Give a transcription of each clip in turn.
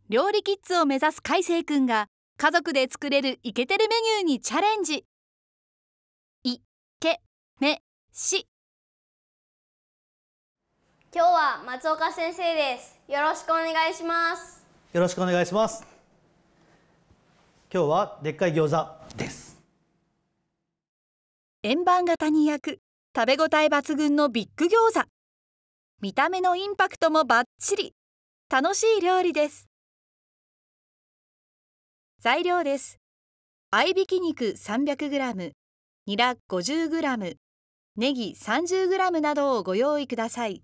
料理キッズを目指す海星くんが家族で作れるイケてるメニューにチャレンジ。いけめし。 今日は松岡先生です。よろしくお願いします。 よろしくお願いします。今日はでっかい餃子です。 円盤型に焼く食べ応え抜群のビッグ餃子。見た目のインパクトもバッチリ。楽しい料理です。材料です。合いびき肉 300g、ニラ 50g、ネギ 30g などをご用意ください。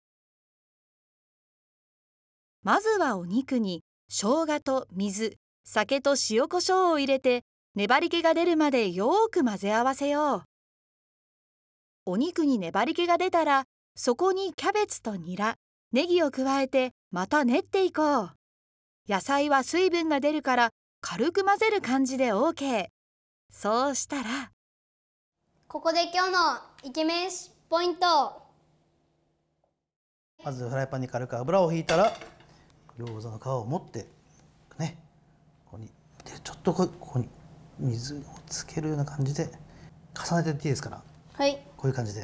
まずはお肉に生姜と水、酒と塩コショウを入れて粘り気が出るまでよーく混ぜ合わせよう。お肉に粘り気が出たら、そこにキャベツとニラ、ネギを加えてまた練っていこう。野菜は水分が出るから軽く混ぜる感じで OK。そうしたら、 ここで今日のイケメンポイント。 まずフライパンに軽く油を引いたら、餃子の皮を持ってね、ここにでちょっとここに水をつけるような感じで重ねていっていいですから、 はい、 こういう感じで、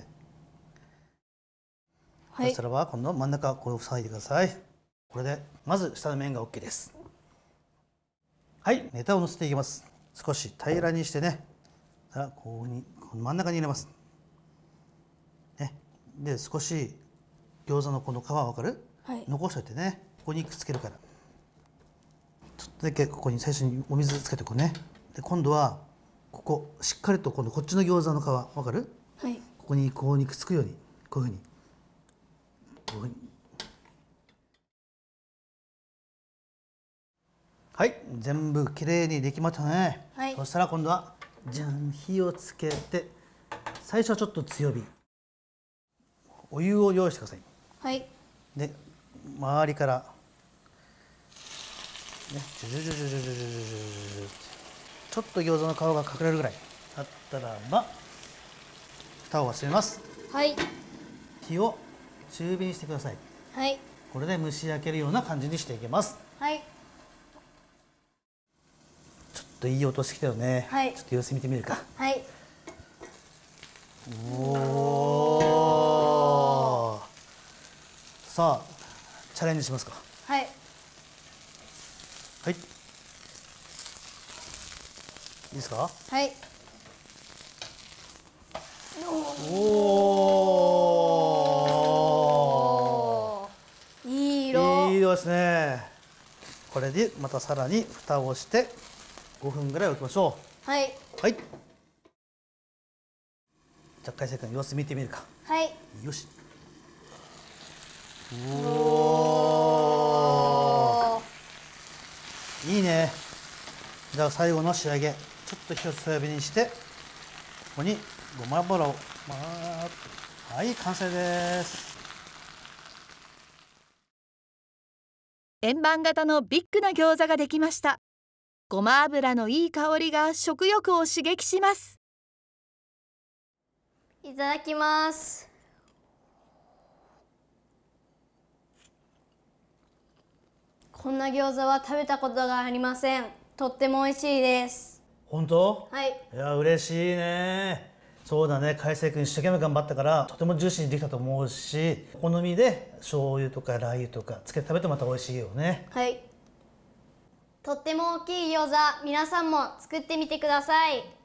はい、 そしたらば今度真ん中これを塞いでください。これでまず下の面が OK です。はい、ネタを乗せていきます。少し平らにしてね、ここにこの真ん中に入れます、ね、で少し餃子のこの皮分かる、 はい、 残しておいてね、ここにくっつけるからちょっとだけここに最初にお水つけておくね。で今度はここしっかりと今度こっちの餃子の皮分かる、 はい、 ここにくっつくようにこういうふうにはい、全部きれいにできましたね、 はい、 そしたら今度はじゃん、火をつけて、最初はちょっと強火、お湯を用意してください。 はい、 で周りからね、ちょっと餃子の皮が隠れるぐらいだったらば蓋を閉めます。 はい、 火を中火にしてください。 はい、 これで蒸し焼けるような感じにしていきます。 はい、 ちょっといい音してきたよね、 はい、 ちょっと様子見てみるか。 はい、 おー、さあチャレンジしますか。 はい、 はい、いいですか。 はい、 おー、いい色。 いい色ですね。これでまたさらに蓋をして5分ぐらい置きましょう。はい、 はい。じゃあ海星君様子見てみるか。 はい、 よし。おー、いいね。じゃあ最後の仕上げ、ちょっと火を強火にしてここにごま油をはい、完成です。 円盤型のビッグな餃子ができました。ごま油のいい香りが食欲を刺激します。 いただきます。こんな餃子は食べたことがありません。とっても美味しいです。 本当？ はい。 いや嬉しいね。そうだね、海星君一生懸命頑張ったからとてもジューシーにできたと思うし、お好みで醤油とかラー油とかつけて食べてまた美味しいよね。 はい。とっても大きい餃子、皆さんも作ってみてください。